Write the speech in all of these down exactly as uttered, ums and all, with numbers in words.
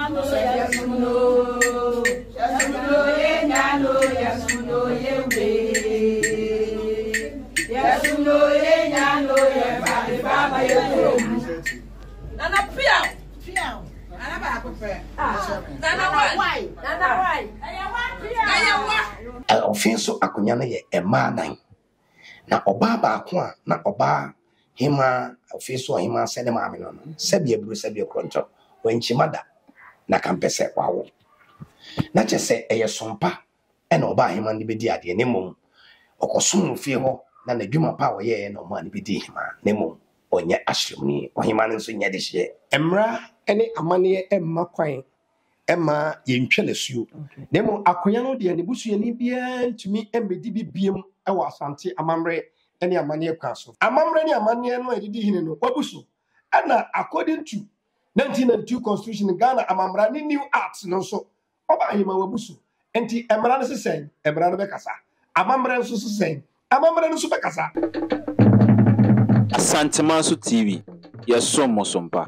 Yasuno, Yasuno, Yano, Yasuno, Yewe. Yasuno, Yano, Yabba, Baba, Yewe. Nana Pia, Pia, Nana Pia. Nana why? Nana why? Offinso akunya no ye ema nan. Na oba ba ko a na oba hema OffinsoHema sene maame no. Sebia buru sebia kronto. Wanchimada na kampese wawo. Na chese eye sompa e na oba hema ni bedi ade ne mom. Okosom fie ho na na dwuma pa wo ye na omo ani bedi hema ne mom. Onye ashremni ohema no so nya de hye. Emra ene amane emma kwan Emma yentwe nesuo nemo akonya no de ne busuye ni bia ntumi embedi bibiem e wa asante amamre ene amane kwaso amamre ne amane no edidi hine no wabusu ana according to nineteen ninety-two constitution Ghana amamra ni new acts no so oba hima wabusu enti emra no sesen emra no be kasa amamre so sesen amamre no so be kasa Asantemanso T V yeso mosompa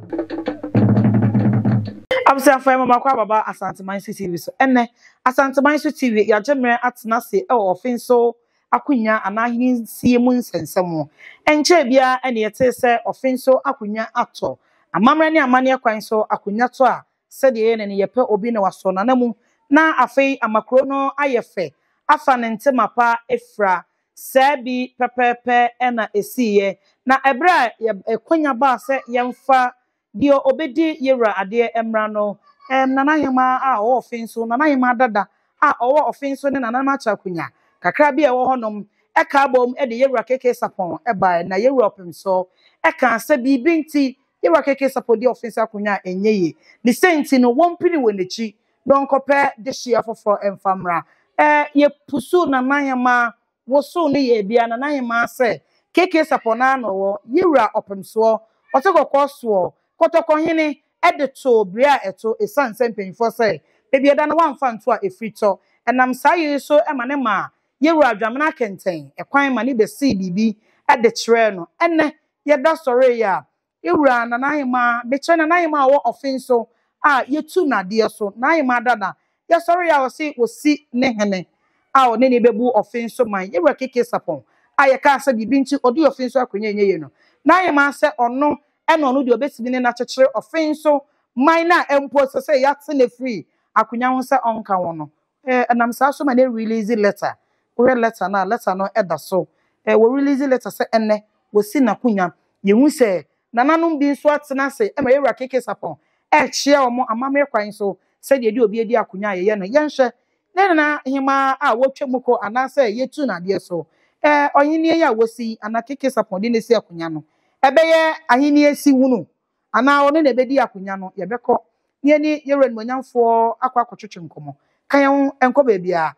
Absa fa mama kwa baba Asantemanso T V so enne Asantemanso T V ya jemre atena se e Offinso akunya anahin sie mu nsensemo enche bia ene yete se Offinso akunya ato amamre ne amane kwan so akunya to a se de ne ne yepe obi ne waso nanamu na afei amakro no ayefe afa ne ntemapa efra sabi pepepe ena esiye na ebra ekonya ba se yemfa dio obedi yewra ade emra no em Nanahema a o Offinso Nanahema dada a owo Offinso ne Nananom achakunya kakra bia wo honom e ka bom e de yewra keke Sarpong e ba na yewra opemso e ka se bibi nti yewra keke Sarpong de Offinso akunya enyeye ni senti no wompini wenechi don kope de hia fofo emfamra eh ye pusu Nanahema wo so ne ye bia Nanahema se keke Sarpong na no wo yewra opemso otokoko so kotokohene edito bria eto esan sempemfo say bebia da na wamfa nto a efrito enam saye so emane ma yewura adwamna kenten ekwan ma ne be si bibi ede kire no enne yeda sore ya yewura Nanahema be kire Nanahema wo Offinso a yetu na de so Nanahema dada ya sore ya wo si wo si ne hene a o ne ne bebu Offinso man yewura keke Sarpong a ye ka sa bibi nti odi Offinso akonya enye no Nanahema se ono eno no de obesimi ne na chechire Offinso minor empo say yatse ne free akunya ho se onka wono eh anam sa so ma ne release letter we letter na letter no eda so eh we release letter say enne we si na kunya yehu se Nananom bi so atena se e ma yewra keke Sarpong e chia omo amame kwan so se de de obi edi akunya ye no yenhwe ne na hima a wotwemuko ana se yetu na de so eh oyini ya wosi ana keke Sarpong de ne si akunya no ebeye ahini esi wunu ana one na ebedi akunya no yebekọ ye ni yewren monyamfo akwa akotwetwe nkomo kan enko ba bia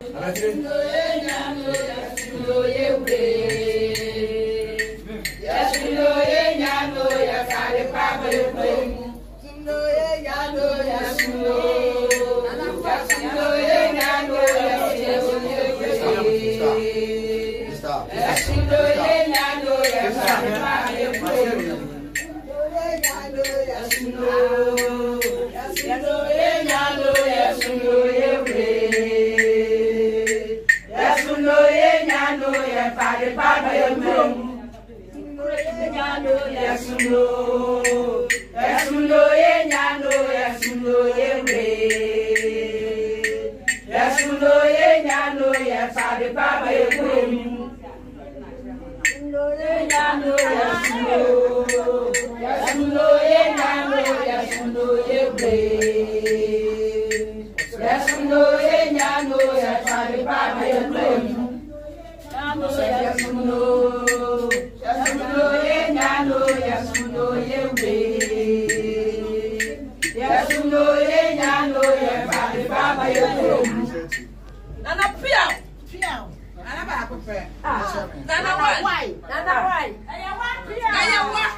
Nana Pia, Pia, Nana Pia, Nana why? Nana why? Nana why?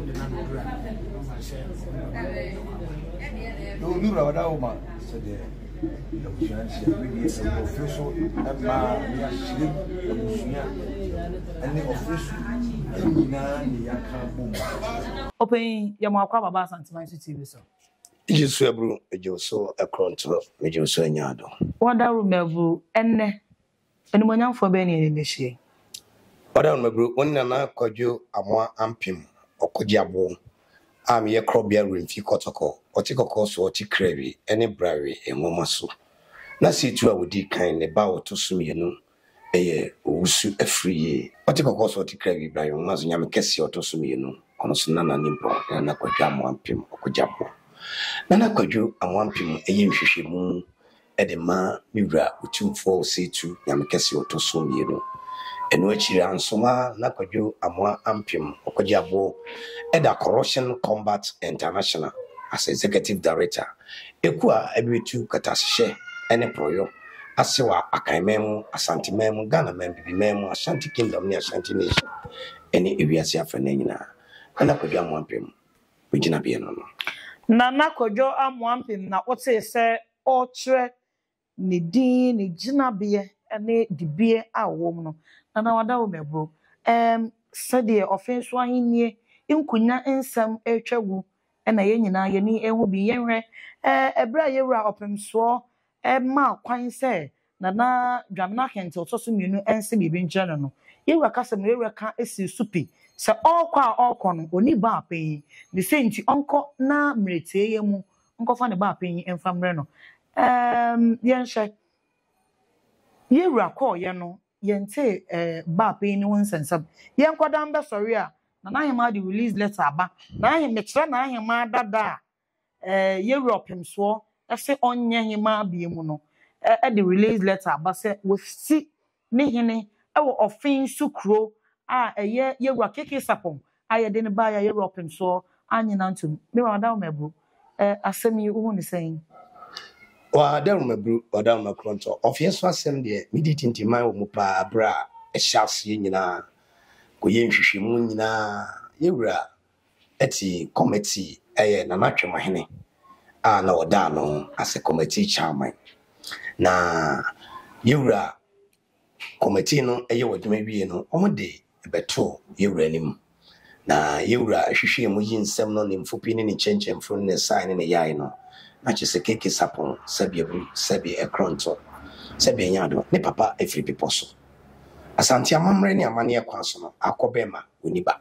No, no, no, no, no, Open your mouth, Baba Santimansu T V. So, just Febru, you so a control, which you so nyado. What that remember, and and when I'm for Benny in the shade. What I remember, one nana could you a more ampim or could you am ye crobia room fi kotoko, or take a course or tea crabby, any bravery, and womasu. Na see two I would de kind a bow to sum you know, a year, usu a free ye, or take a course or tea crabby, Brian, Mazam Cassie or to sum you know, on a sunana nimpo, and a quajam one pim or quajabo. Nana quaju and one pim a yin shishi moon, edema, mira, with two four see two, Yamakasi or to sum you know. And which you ansoma na kwaju amwa ampim okwajabo eda Corruption Combat International as executive director ekua ebitu katashe ene proyo asewa akaimemu asantimemu Ghana membibimemu Ashanti Kingdom ni Ashanti Nation ene ewiase afane nyina na kwaju amwa ampim wigina bie no no na na kwaju amwa ampim na wote se otre ni din ni gina bie ene dibie awom no na wada wo mebro em sede Offinsomanhene nkunya nsam etwagu na ye nyina ye ni ehu bi yenhwe eh ebra yewura opemso e ma kwan se na na dwamna kente otoso mienu ense bibi nkyere no yewura kasem yewura ka esi supi se okwa okwo no oni ba apen ni senti onko na mretie ye mu onko fa ne ba apen enfamre no em yenhwe yewura ko ye no yente eh ba pe ni won sensam yen kwadam be sorry a na na hema di release letter aba na hema kire na hema dada eh Europe so e se onye hema bie mu no e di release letter aba se we si ni hene e wo Offinso kro a eye yewura keke Sarpong aye de ne ba ya Europe so anyina ntum me wa da mebu eh asemi wo ni sen wa da remember wa ma kronto Offinso asem de mediti ntima wo mu pa bra e hyase nyina ko ye nhwehwemu nyina yewura eti committee eye na Offinsomanhene a na oda no as a committee chairman na yewura committee no eye woduma wie no omode beto yewura nim na yewura hwehwemu yinsem no ne mfopi ne ne chenchemfo ne sign ne yai no na chese keke Sarpong sabia bu sabia ekronto sabia nyado ne papa efri piposo asante amamre ne amane ekwaso no akobema oniba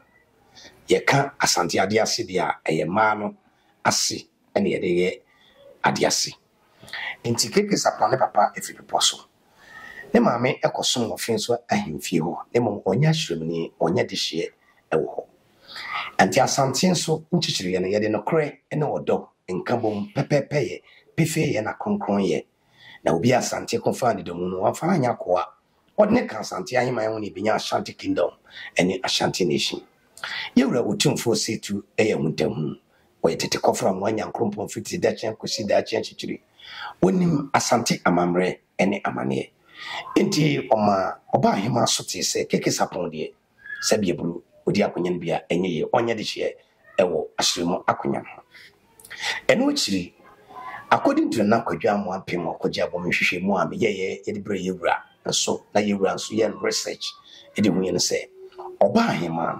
yeka asante ade ase dia eye ma no ase ene ye de ade ase enti keke Sarpong ne papa efri piposo ne maame ekoso Offinso ahemfie ho ne mom onya hwiremni onya de hye ewo ho anti asante nso nchichiri ye ne ye de no kre ene odo nkabom pepepeye pefe ye na kronkron ye na obi asante konfa ne domu no wafa anya koa odne kan asante ahima ye ni binya Ashanti Kingdom ene Ashanti Nation yewura wotumfo setu eye huntahu oye tete kofra mwanya nkrompon fiti da chen kosi da chen chichiri onim asante amamre ene amane enti oma oba ahima sote se keke Sarpong de sabie buru odi akonyan bia enye ye onye de hye ewo asremo akonyan eno chiri according to na kwadwa amwa pem okwaja bom hwehwe mu a me ye ye de bre yewura so na yewura so ye research e de hu ye no se oba ahema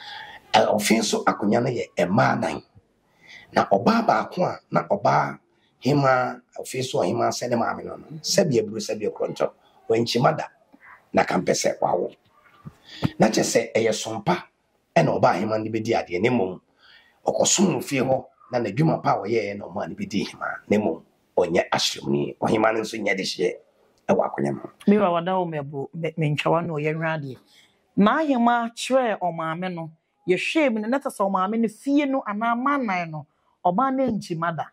Offinso akonya na ye ema nan na oba ba ko a na oba hema Offinsohema sene maame no sabia bru sabia kronto wanchimada na kampese wawo na chese eye sompa e na oba hema ni bedi ade ne mom okosom fie ho na na dwuma pa wo ye na omo ani bedi hema ne mom onye ashremni ohema nso nya de hye e wa akonya no me wa wada o mebo me ntwawa no ye nwade ma hema kire o maame no ye hwem ne netasa o maame ne fie no ana manan no oba na nchimada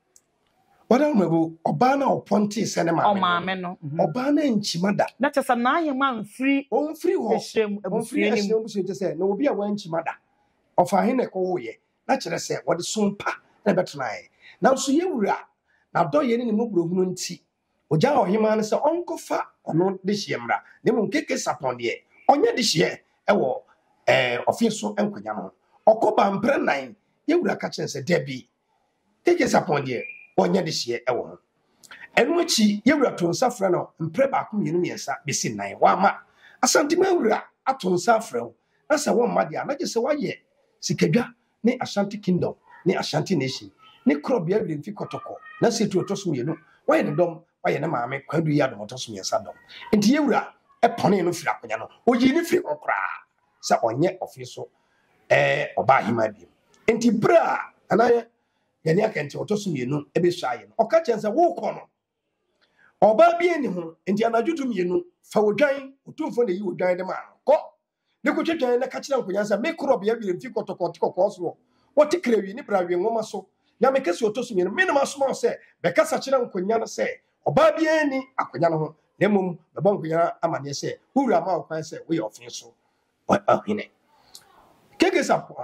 wada mebo oba na oponti sene maame o maame no oba na nchimada netasa na hema mfiri o mfiri ho hwem abufiri ni mu se tese na obi a wanchimada ofa hene ko wo ye na kire se wode sompa na betnae na nso yewura na do ye ne mu burohunu nti oja ohima ne se onkofa ono de hyemra ne mu keke Sarpong de onye de hye ewo eh Offinso enkonya no okoba mpre nan yewura ka kire se debi keke Sarpong de onye de hye ewo Enwechi yewura tonsa frɛ no mpre ba ko mienu miensa besi nan wa ma asante mawura atonsa frɛ wo na sɛ wo mma dia na gye sɛ waye sikadwa ne Ashanti Kingdom ne Ashanti Nation ne krobia wi mfi kotoko na setu otoso mienu waye ne dom waye ne maame kwadu ya dom otoso miensa dom enti yewura epone no fira akonya no oyi ne firi okra sɛ onye Offinso eh oba hima bi enti bra anaye yani akenti otoso mienu ebe hwaye no oka chense wo kɔ no oba bi eni ho enti anadwutum mienu fa wodwan otumfo ne yi wodwan de ma kɔ ne ko twetwan na ka kira nkonya sɛ me krobia bi mfi kotoko tikoko so wɔte krawi ne brawe ngoma so ya me kesi otoso mienu me no maso sɛ be kasa kira nkonya no sɛ oba bi eni akonya no ho na mum be bon nkonya amane sɛ wura ma okwan sɛ wo yɛ Offinso ɔhene keke Sarpong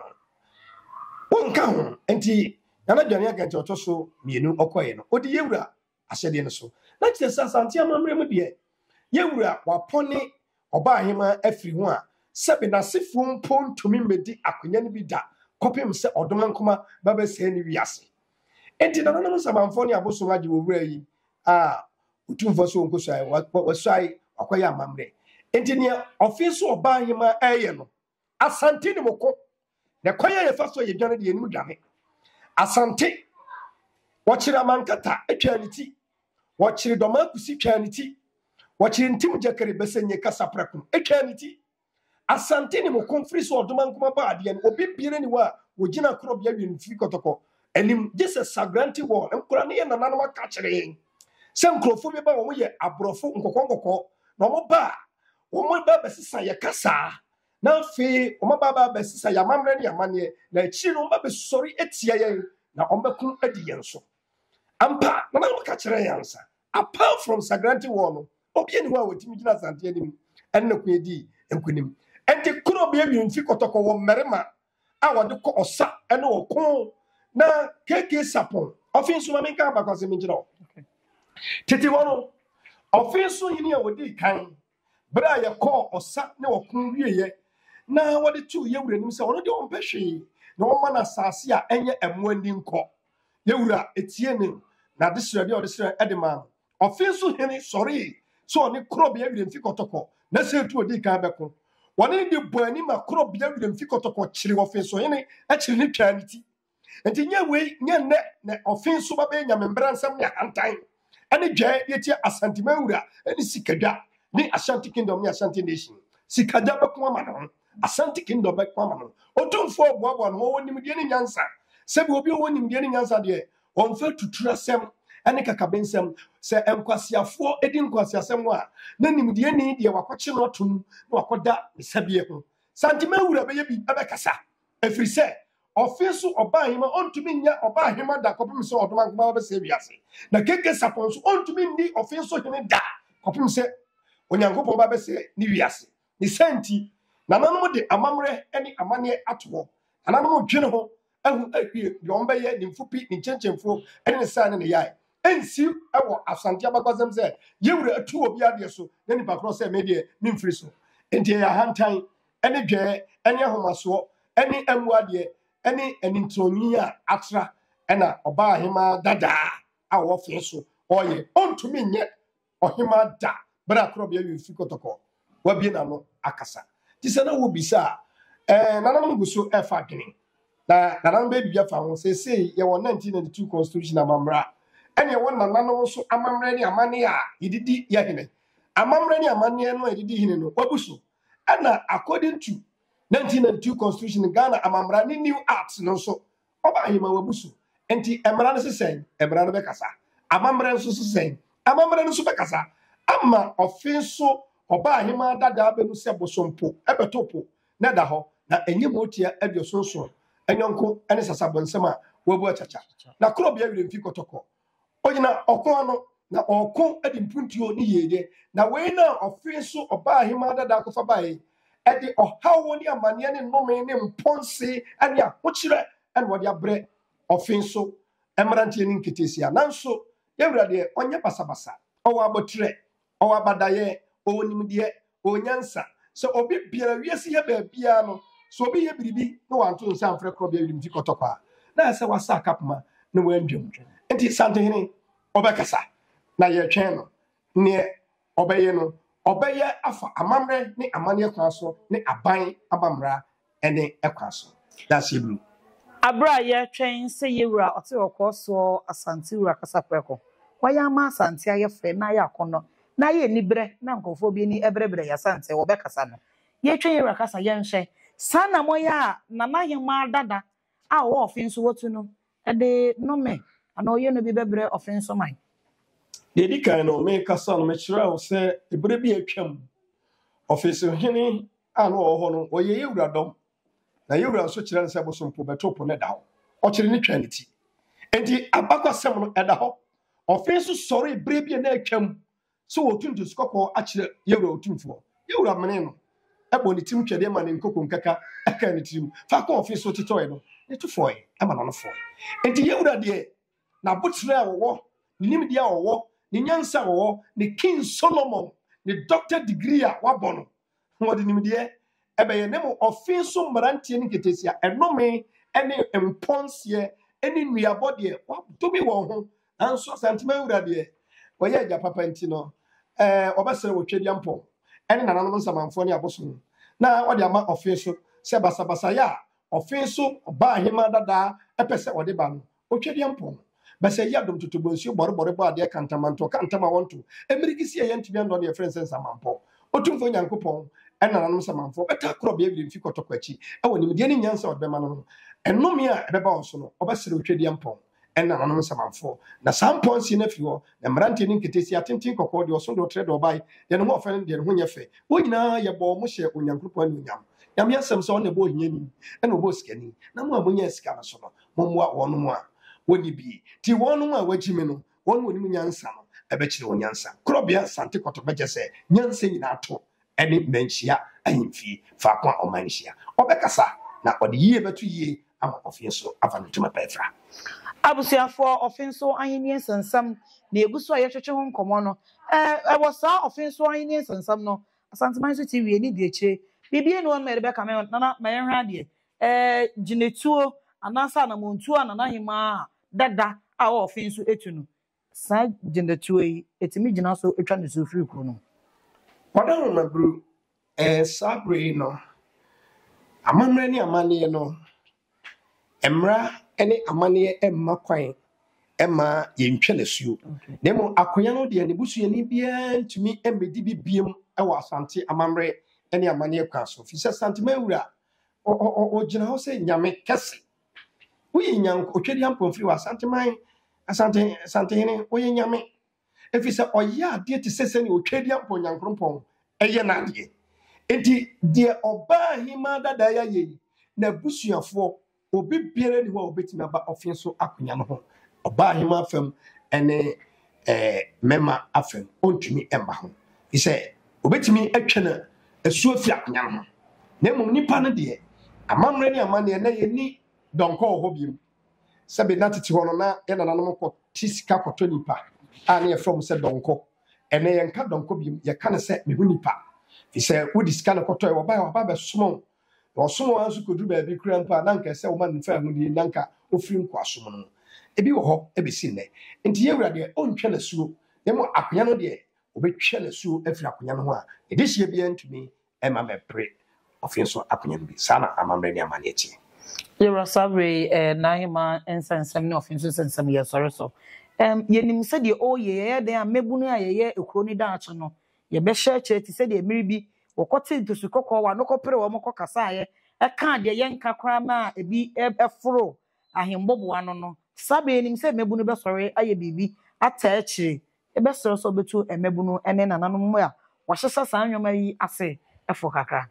wonka ho enti na dwane akenti otoso mienu okoye no odi yewura ahyede no so na kyerɛ sɛ asante amammerɛ mu deɛ yewura wapɔne ɔba ahema afiri ho a sɛbe na sefo mpo ntumi medi akonya no bi da kɔpem sɛ ɔdoma nkoma baba sɛ ni wiase enti na nanam samanfo ne abosom agye wowura yi a utumfo so nkosai wasai akoya amammerɛ enti ne Offinso ɔba ahema ɛyɛ no asante ne moko na koya ye fa so ye dwane de enim dwane asante wɔkyerɛ mankata atwa ne ti wɔkyerɛ dɔma kusi twa ne ti wɔkyerɛ ntim gyakere bɛsɛnye kasa prakum atwa ne ti asante ne mo konfiri so ɔdoma nkoma ba ade no obi biere ni wa wogina krobia wi nfi kotoko anim Jesus sagranti wall nkora ne ye nananom aka kyerɛ sɛ nkrofo bi ba wo ye abrofo nkokɔnkokɔ na mo ba wo mo ba bɛsesa ye kasa na fe wo mo ba ba bɛsesa ya mamre ne amane na chi no ba bɛsɔre etia ye na ombekun adi yen so ampa na na ka kyerɛ yansa apart from sagranti wall no obi eni wa wotimi gina asante anim enne ku edi enkunim enti kuro bia wi nfi kotoko wo mmerema a wode kɔ osa ene wo ko na keke Sarpong Offinso ma menka ba kwase mengira o tete wono Offinso hini a wodi kan bra ye kɔ osa ne wo ko wieye na wode tu yewura nim sɛ wono de wo mpehwe na wo ma na sase a enye emuani nkɔ yewura etie ne na desira bi odesira edema Offinso hini sorry so ne krobia wi mfi kotoko na sɛ tu odi kan bɛko woni de boani ma krobia wi mfi kotoko kyiri Offinso hini a kyiri ne twaniti enti nya we nya ne na Offinso ba be nya membra nsam ne antan ane dwa yeti asante mawura ane sikadwa ne Ashanti Kingdom ne Ashanti Nation sikadwa bɛko ama no Ashanti Kingdom bɛko ama no otumfo oboabo no woni mde ne nyansa sɛ bi obi woni mde ne nyansa de onfa tutura sem ane kakabensem sɛ enkwasiafo edi nkwasiasem a na nimde ni de wakɔkye no tum na wakoda sabie ho sante mawura bɛyɛ bi ɛbɛkasa efiri sɛ Offinso ɔba ahema ontumi nya ɔba ahema da kɔpem sɛ ɔdoma nkoma bɛsɛ wiase na keke Sarpong so ontumi ndi Offinso hene da kɔpem sɛ onyankopɔn ba bɛsɛ ni wiase ni senti na nanom de amamre ani amane ato ananom dwene ho ahu ahwie de ɔmbɛyɛ ne mfupi ne kyenkyemfo ɛne ne sa ne ne yae ensi ɛwɔ asante abakwasɛm sɛ yewura atu obi ade so na nipa kro sɛ me de memfiri so enti ya hantan ɛne dwɛ ɛne ahomaso ɛne amuade ɛne ɛnintonyi a atra ɛna ɔba ahema dada a Offinso ɔyɛ ontumi nyɛ ɔhema da bra kro bia wi fi kotoko wa bi na no akasa ti sɛ na wo bisa eh nananom guso ɛfa dwene na nananom be bibia fa ho sɛ sei yɛ wɔ nineteen ninety-two constitution amamra ɛne wɔ nananom so amamra ne amane a yididi yɛ hene amamra ne amane no yididi hene no wabuso ɛna according to nineteen ninety-two constitution Ghana amamra ni new acts no so oba ahema wabuso enti emra no sesen emra no bekasa amamra nso sesen amamra no so bekasa ama Offinso oba ahema dada abenu se bosompo ebetopo na da ho na enye motia abiosonso enyonko ene sasabonsem a wabu achacha na krobia wi mfi kotoko oyina okon no na okon edi mpuntuo ni yede na we na Offinso oba ahema dada akofa bae edi ohawo ni amane ne nnome ne mponse ane ahokyere ene wode abre Offinso emrantie ni nketesia nanso yewura de onye basabasa owa abotre owa badaye onimde onyansa so obi biara wiase ye ba bia no so obi ye biribi no wanto nsa amfre kro bia limti kotokwa na se wasa kapma na wandwam enti sante hene obekasa na ye twen no ne obeye no obeye afa amamre ne amane kwaso ne aban abamra ene ekwaso that's Hebrew abra ye twen se yewura ote okoso asante wura kasapreko waya ma asante ayefe na ya kono na ye nibre na nkofo bi ni ebrebre ya asante wo bekasa no ye twen yewura kasa ye nhwe sana moya na na hema dada a wo Offinso wotu no e de no me ana oye no bi bebre Offinsomanhene de di kan no me kasa no me kira wo se ebre bi atwam OffinsoHene ano ho no oye yewura dom na yewura so kira nse bosompo betopo ne dawo o kire ni twaniti enti abakwasem no eda ho Offinso sorry ebre bi na atwam so wotuntu skoko a kire yewura otumfo yewura mene no ebo ni tim twede ma ne nkoko nkaka aka ni tim fa ko Offinso titoy no ne to foi e ma no foi enti yewura de na botre a wo nim dia wo ni nyansa wo ni King Solomon ni doctor degree a wabono wo de nim dia ebe ye nemo Offinso mrantie ni ketesia enome ene emponsie ene nuabo de wa to bi wo ho anso santima wura de wo ye ja papa nti no eh obesere wo twedi ampo ene nananom nsamanfo ne aboso na wo de ama Offinso se basa basa ya Offinso ba hema dada epese wo de ba no wo twedi ampo basa ya dom tutubonsu boro boro ba de kantamanto kantama wonto emirikisi ye ntbi ando de friends nsamanfo otumfo nyankopon ena nanom nsamanfo beta kro be ebi mfi kotokwachi e woni me de ni nyansa wo be ma no enome a ebeba onso no obesere wo twedi ampo ena nanom nsamanfo na sampon si na fi ho na mrante ni nketesi atintin kokko de oso de otre de obai de no ho ofen de ho nyefe wo nyina ye bo mo hye onyankopon ni onyam nyam yasem so ne bo hiani ena obo sikani na mo abonya sika na so no mo mo wono mo a woni bi ti wono mo a wagime no wono woni nyansa no ebe kire onyansa krobia sante koto beje se nyansa nyina ato ene menchia ahimfi fa kwa omanhia obekasa na ode yie betu yie ama Offinso avanutuma pefra abusuafo Offinsomanhene sansam na eguso ayetwetwe ho nkomo no eh e wosa Offinsomanhene sansam no asantemanso T V ni de eche bibie no on merebe ka me na ma yenhwa de eh ginetuo anasa na montuo na nahema dada a Offinso etu no sa ginetuo yi etimi gina so etwa ne so firi kro no wadano na bru eh sabre no amamre ni amane no emra ene amane emma kwan emma yentwe lesuo demo akonya no de ne busu ni bia ntumi embedi bibiem e wa asante amamre ene amane kwaso fi se santema wura o o o gina ho se nyame kese wi nyanko twedi ampon firi wa asante man asante Santehene oye nyame efi se oya de te sese ni otwedi ampon nyankrompon eye na de enti de oba hima dada ya ye na busuafo obi biere ni ho obetima ba Offinso akonya no ho oba hima afam ene eh mema afam ontumi emba ho ise obetimi atwa na asuo fi akonya no na mum nipa no de amamre ni amane na ye ni donko ho biem sabe na tete ho no na ye nananom ko tisika koto nipa a na from se donko ene ye nka donko biem ye ka na se me hu nipa fi se wodi sika na koto e wo ba wo ba be somo wo somo ansu kodu ba bi kura mpa na nka se wo man fa hu ni nanka ofiri nkwa somo no ebi wo ho e be si ne enti ye wura de ontwe na suo demo akonya no de obetwe na suo afiri akonya no ho a edi hie bia ntumi e ma me pre Offinso akonya no bi sana amamre ni amane echi yewra sabre eh nahema ensansam ni Offinso sansam ye sore so em yenim se de o ye ye den amebunu a ye ye ekro ni da acho no ye be hye che ti se de emiribi wokote ntosu kokko wa no kopere wo moko kasa ye e kan de ye nka kra ma ebi eforo ahembobo ano no sabe enim se mebunu be sore aye bibi ata echi e be sore so betu emebunu ene nananom mo a wahyesa san nwoma yi ase efo kakra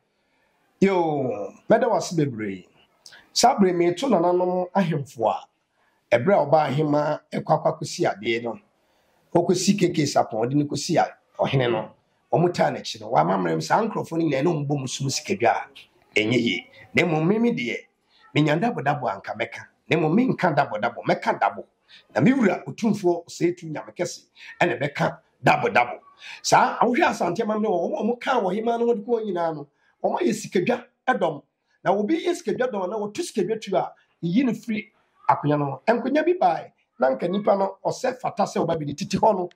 yo meda wase bebre sabre me to nananom ahemfo a ebre oba ahema ekwakwa kosi ade no okosi keke Sarpong de ne kosi a ohene no omuta na chi no wa mamrem sa ankrofo ni na no mbom sum sikadwa enye yi ne mo mimi de me nyanda bodabo anka meka ne mo me nka dabo dabo meka dabo na me wura otumfo setu nyamekese ene beka dabo dabo sa awhwe asante mamre wo mo ka wo hema no de ko nyina no o ma yesikadwa edom na obi yesikadwa dom na wo tusikadwa tu a yi no free akonya no enkonya bi bai na nka nipa no ose fata se oba bi titi ho no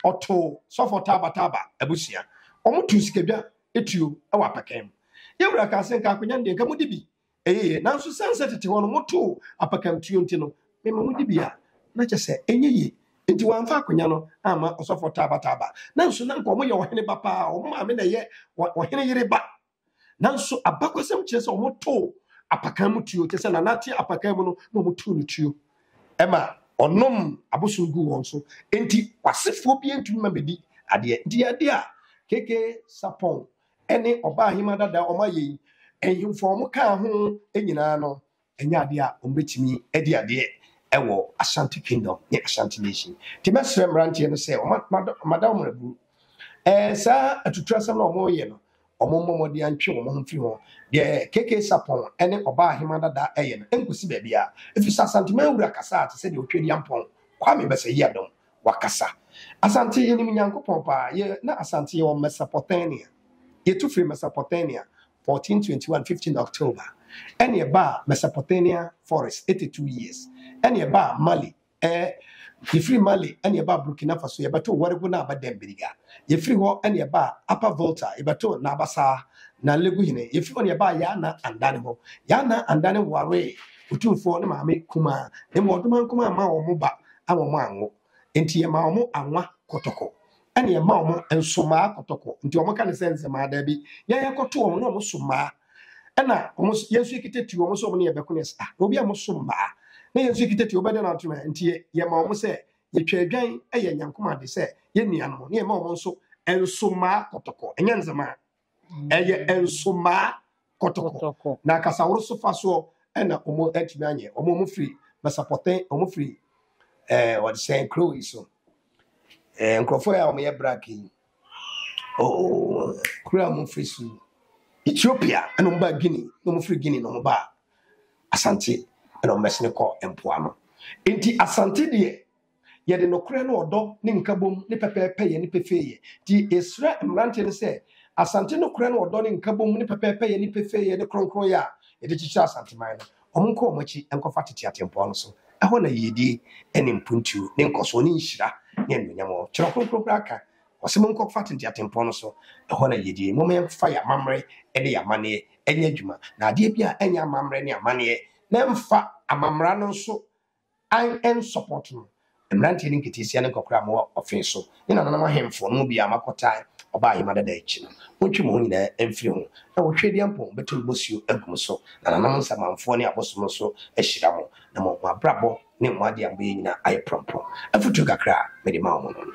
Oto so for taba taba abusia omo tu sikabia etuo e wa pakam yewura ka sen ka akonya de ka mudi bi eh nanso sanse tete wono moto apakam tuo nti no me mudi bi a na kyese enye yi nti wanfa akonya no ama so for taba taba nanso na nko mo ye ohene ba pa o ma me na ye ohene yire ba nanso abakwasem kyese omo to apakam tuo kyese na nati apakam no no mo tu no tuo ema onom abosungu won so enti wasefo bi entumi ma bedi ade enti ade a keke Sarpong ene oba ahima dada omaye ehimfo mo ka ho enyina no enya ade a ombetimi ade ade ewo Ashanti Kingdom ne Ashanti Nation ti mesrem rantie no se madam rabu eh sa atutrasam na omoye no omomomodi antwe omo ho fi ho de keke Sarpong ene oba ahima dada eye no enkusi ba bia efisa Asante mawura kasa ate se de otwedi ampon kwa me bese yi adom wakasa Asante ye ni nyankopon pa ye na Asante ye o Mesopotamia ye tu free Mesopotamia fourteen twenty-one fifteen October ene ye ba Mesopotamia forest eighty-two years ene ye ba Mali eh ye free Mali ene ye ba Burkina Faso ye bato warego na abadem biriga ye free ho ene ye ba Upper Volta ye bato na abasa na legu hine ye free ho ye ba ya na andane ho ya na andane ware utumfo ne maame kuma ne modoma kuma ma wo mo ba awo mo anwo enti ye ma wo anwa kotoko ene ye ma wo ensoma kotoko enti wo ka ne sense ma da bi ye ye koto wo no mo soma ena wo yesu ekiteti wo so mo ne ye beko ne sa obi a mo soma na yesu ekiteti obede na atuma enti ye ma wo se ye twadwan eye nyankoma de se ye nuano mo ne ye ma wo nso ensoma kotoko enye nzema eye ensoma kotoko na kasa woro so faso ena omo etimi anye omo mo free Mesopotamia omo free eh what say crow so eh nkrofo ya omo ye braki oh crow mo free so Ethiopia ena mo ba Guinea no mo free Guinea no mo ba Asante ena mo mesne ko empoano enti Asante de ye de no kure no odo ne nkabom ne pepepe ye ne pefeye di Esra mrante ne se Asante no kure no odo ne nkabom ne pepepe ye ne pefeye ne kronkron ya ye de chicha Asante man no omunko omachi enkofa tete atempo no so eho na yedi ene mpuntu ne nkoso ne nhira ne nnyamo kiro kronkron aka osemo nkofa tete atempo no so eho na yedi mo me fire mamre ene ya mane enya dwuma na ade bia enya mamre ne amane na mfa amamra no so an en support no emrante ne nketisia ne kokra mo Offinso ne Nananom ahemfo no bia makota oba ahima dada echi no wontwe mo nyina emfiri ho na wohwedi ampon beto bosio agum so na Nananom nsamanfo ne abosom so ehira mo na mo abrabo ne mo ade ambe nyina aye prompo afutu kakra me de ma mo no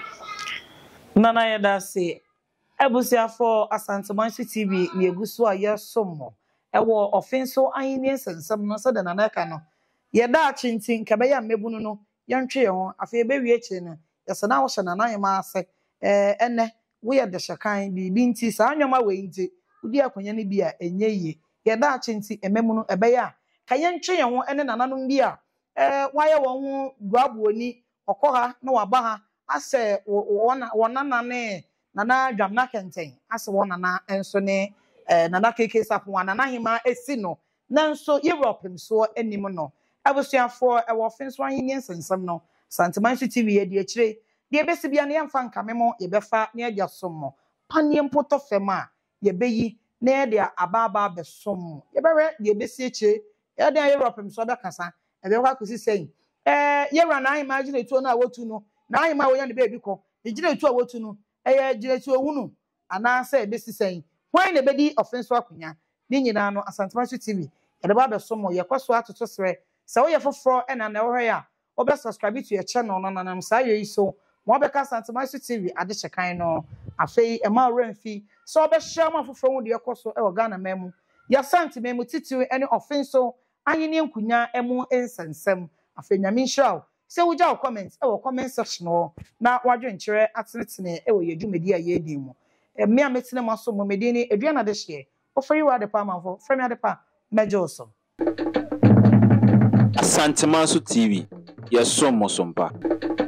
nana yeda se ebusiafo Asantemanhene T V ne eguso a yesom ewo Offinsomanhene sensem no se de nanaka no yeda achintin kabeya mebunu no yantwe ho afi ebewie echi no yesana wo hye nanayema ase eh ene wo ye de hyekan bibi nti sa anwoma we nti udi akonya ne bi a enye ye yeda achinti ememu no ebeya ka yantwe ho ene nananom bi a eh waye won ho guabuoni okoha na waba ha ase wona wona ne nana dwamna kenten ase wona na enso ne eh nana keke Sarpong nana hima esi no nanso Europe nso anim no abusuafo e wo Offinsomanhene sensem no Asantemanhene T V ye de akire de besi bia ne yemfa nkamemo ye befa ne agya sommo panem poto fem a ye beyi ne de ababa besom ye bewe de besi akire ye de Europe nso be kasa e be kwa kusi sei eh ye ra na imagine etu no a wotu no na ahima wo ya ne baby ko e gire etu a wotu no e ye gire etu ohunu ana se e besi sei hwan ne bedi Offinso akonya ni nyina no Asantemanhene T V ye de ba besom ye kwaso atoto sere se wo ye foforo e na na wo hwe ya obe subscribe to your channel no nanam sa ye so mo be ka Asantemanhene T V ade hyekan no afei e ma remfi so obe share ma foforo wo de ekoso e wo Ghana memu ya santi memu titiw ene Offinsomanhene nkunya emu ensensem afei nyame nhiraw se wo ja comment e wo comment section no na wadwenkyere atenetene e wo ye dwumedi a ye din mu e me a metene maso mo medini eduana de hye ofori wa de pa manfo fremi ade pa mejo so Asantemanhene T V, yes, some more some pa.